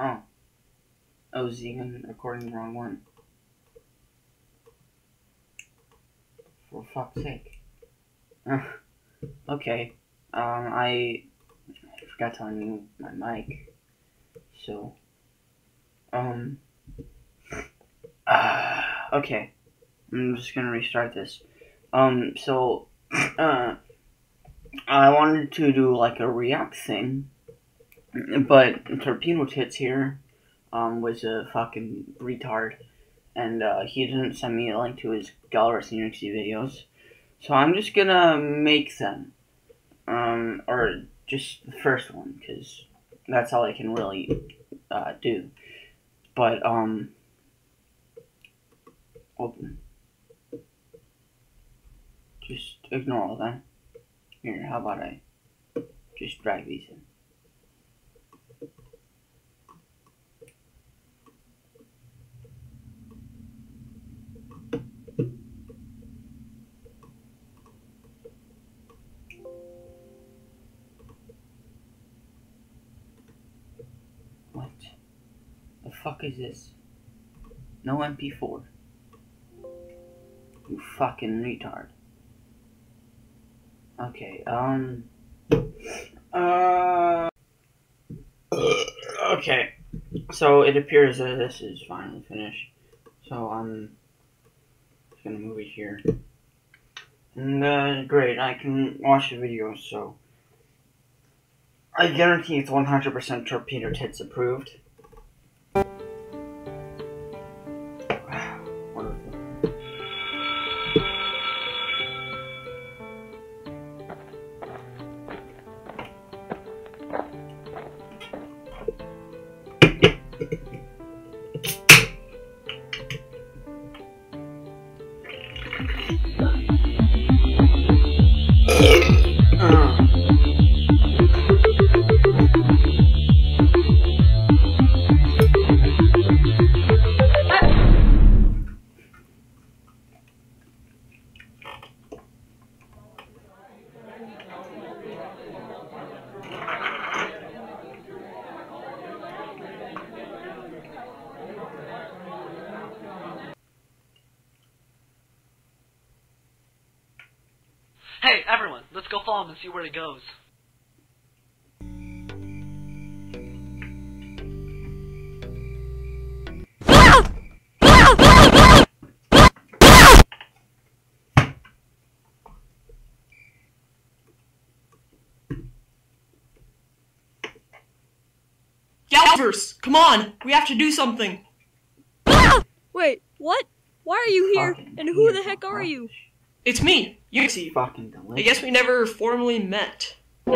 Oh. I was even recording the wrong one. For fuck's sake. Okay. I forgot to unmute my mic. So. Okay. I'm just gonna restart this. I wanted to do like a react thing, but Torpedo Tits here, was a fucking retard, and, he didn't send me a link to his GAU Unity videos, so I'm just gonna make them, or just the first one, because that's all I can really, do, but, open. Just ignore all that. Here, how about I just drag these in? What the fuck is this? No MP4. You fucking retard. Okay, okay. So it appears that this is finally finished. So I'm just gonna move it here. And, great, I can watch the video, so I guarantee it's 100% Torpedo Tits approved. Wonderful. Hey, everyone, let's go follow him and see where he goes. Galvers, come on! We have to do something! Wait, what? Why are you here? And who the heck are you? It's me, Unity. Fucking delicious. I guess we never formally met.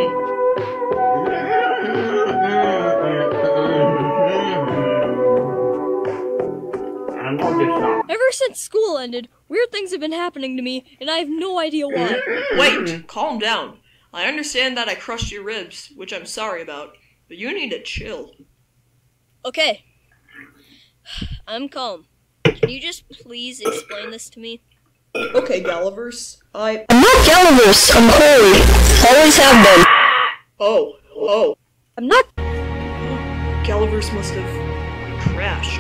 Ever since school ended, weird things have been happening to me, and I have no idea why. Wait, calm down. I understand that I crushed your ribs, which I'm sorry about, but you need to chill. Okay. I'm calm. Can you just please explain this to me? Okay, Galvers, I'm not Galvers, I'm Corey. Always have been. Oh. I'm not. Galvers must have crashed.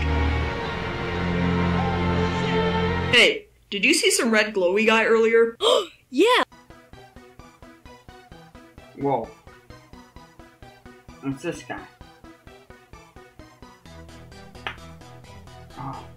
Hey, did you see some red glowy guy earlier? Yeah. Whoa. It's this guy. Oh.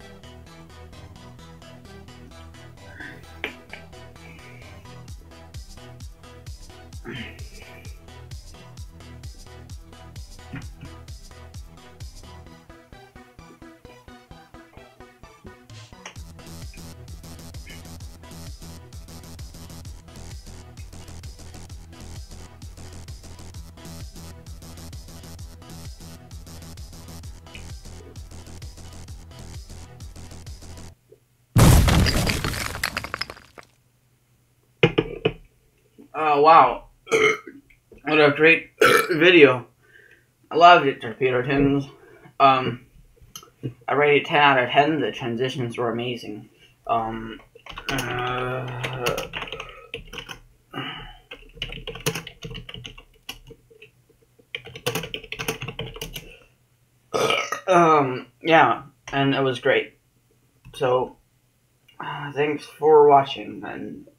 Oh, wow. What a great video. I loved it, Torpedo Tins. I rated 10 out of 10. The transitions were amazing. yeah, and it was great. So, thanks for watching, and